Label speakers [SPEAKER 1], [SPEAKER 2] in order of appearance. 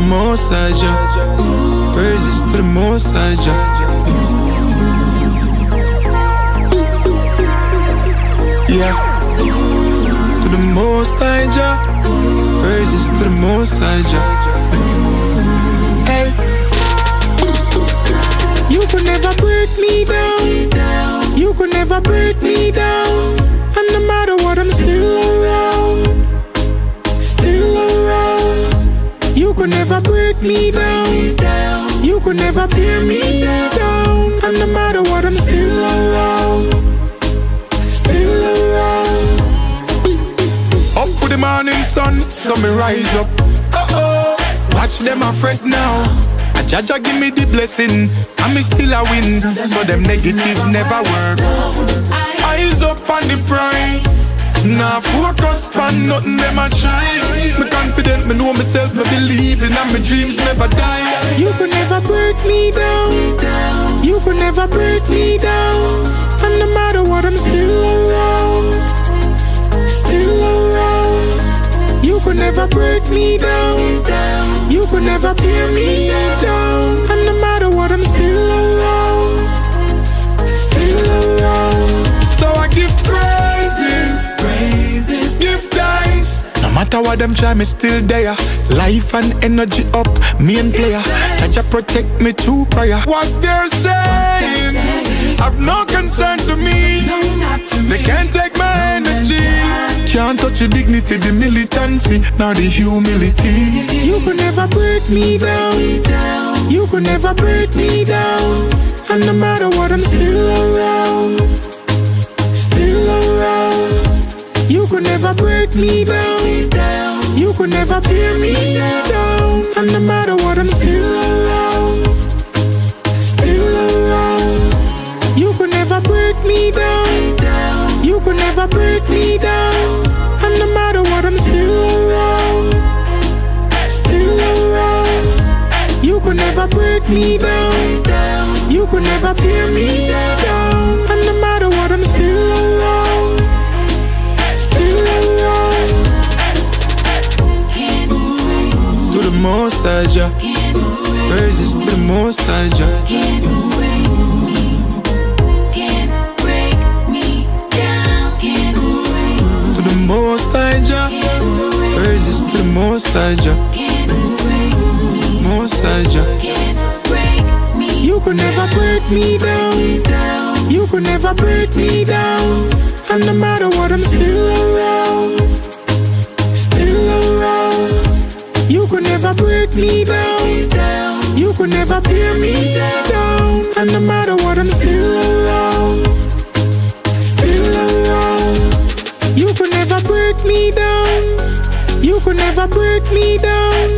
[SPEAKER 1] Most High Jah. Praises to the Most High Jah. Yeah. To the Most High Jah. Praises to the Most High Jah. Hey. You could never break me down. You could never break me down. And no matter what, I'm still around. Still around. You could never break me down. You could never tear me down. And no matter what, I'm still around. Still around. Up with the morning sun, so me rise up. Watch them a fret now. A Jaja give me the blessing, and me still a win. So them negative never work. Eyes up on the prize. Nah focus on nothing them a try. Me confident, me know myself, me believing, and my dreams never die. You could never break me down. You could never break me down. And no matter what, I'm still around. Still around. You could never break me down. You could never tear me down. And no matter what, I'm still around. Still around. So I give praises, give thanks. No matter what them try, me still there. Life and energy up, main player. Jaja protect me through prayer. What they're saying, have no concern to me. They can't take my energy. Can't touch the dignity, the militancy, nor the humility. You could never break me down. You could never break me down. And no matter what, I'm still around. Still around. You could never break me down. You could never tear me down. And no matter what, I'm still around. Still around. You could never break me down. You could never break me down. And no matter what, I'm still around. Still around. You could never break me down. You could never tear me down. And no matter what, I'm still around. Still around. To the Most High Jah. Praises to the Most High Jah. Most High Jah, praises to the Most High Jah. Most High Jah. You could never break me down. You could never break me down. And no matter what, I'm still around. Still around. You could never break me down. You could never tear me down. And no matter what, I'm still around. Still around. You could never break me down. You could never break me down.